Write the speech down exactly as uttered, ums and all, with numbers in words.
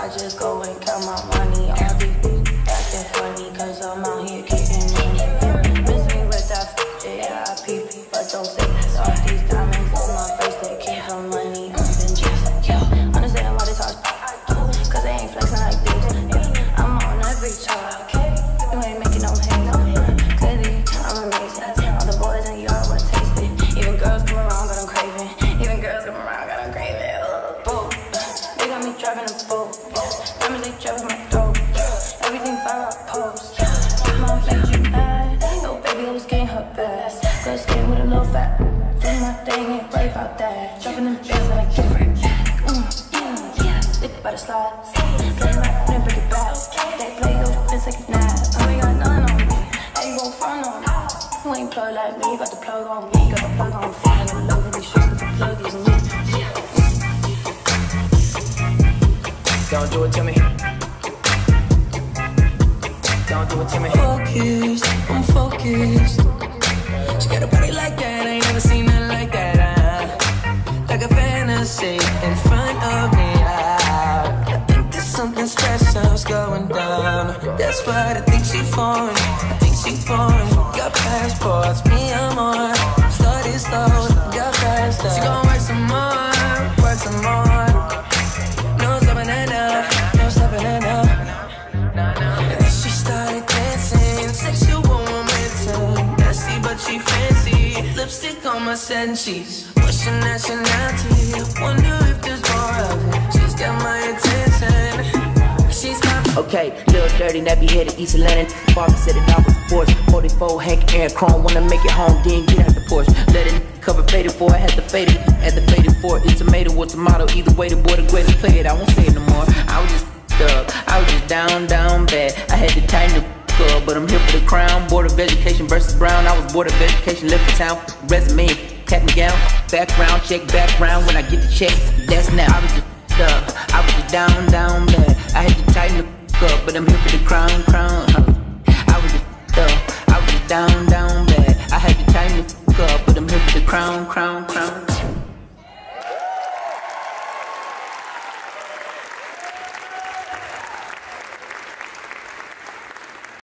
I just go and count my money. All these bitches acting funny, cause I'm out here getting money. Miss me with that f yeah, I peep, but don't say this. All these diamonds on my face, they came from money. I'm been just like, yo, understand why they talk, cause they ain't flexing like this. Yeah, I'm on every chart, you ain't making no hands. Clearly, I'm amazing. All the boys in y'all wanna taste it. Even girls come around, got them craving. Even girls come around, got them craving. Boat, they got me driving a boat. Diamonds, they driving my throat. Everything fire up post. Mom made you mad. Yo, baby, I was getting her best. Good skin with a little fat. Doing my thing, ain't worry about that. Dropping them bills that I get right back. Mm, mm, yeah, lick by the slide. Play my then break it back. They play your bitch like a nap. I ain't got nothing on me. How you gon' front on me? You ain't plug like me. You got the plug on me. You got the plug on me. I'm in love with these shoes. Cause the plug is me. Don't do it to me. Don't do it to me. Focused, I'm focused. She got a body like that, I ain't never seen nothing like that. uh, Like a fantasy in front of me. uh, I think there's something special's going down. That's right, I think she foreign, I think she foreign. Got passports, me I'm on. Started slow, got faster. She gon' work some more, work some more. No stopping her now, no stopping her now. And then she started dancing, sexual momentum. Nasty but she fancy, lipstick on my senses. What's your nationality? I wonder if there's more of it. She's got my attention. She's got Okay, little dirty, nappy headed East Atlanta. Father said it off with the force. forty-four Hank Air Chrome, wanna make it home, then get out the Porsche. Let it cover faded for, I had to fade it. Had to fade it for, it's tomato or tomato. Either way, the boy the greatest play it. I won't say it no more. I was just f***ed up, I was just down, down bad. I had to tighten the f*** up, but I'm here for the crown. Board of Education versus Brown. I was board of Education, left the town. Resume, cat me down. Background check, background when I get the check. That's now. I was just f***ed up, I was just down, down bad. I had to tighten the f*** up, but I'm here for the crown, crown. I was just f***ed up, I was just down, down bad. I had to tighten the f*** up, but I'm here for the crown, crown.